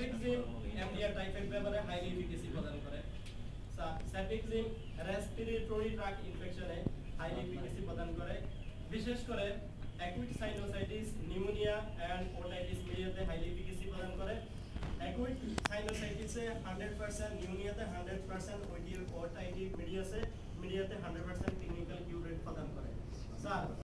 সাফিক্সিন MDR typhoid ব্যাপারে highly efficacy প্রদান করে সাফিক্সিন রেসপিরেটরি ট্র্যাক্ট ইনফেকশনে হাইলি এফিকেসি প্রদান করে বিশেষ করে acute sinusitis pneumonia and otitis মিডিয়াতে হাইলি এফিকেসি প্রদান করে অ্যাকুইট সাইনোসাইটিসে 100% নিউমোনিয়াতে 100% ওটাইটিস মিডিয়াতে 100% ক্লিনিক্যাল কিউর রেট প্রদান করে স্যার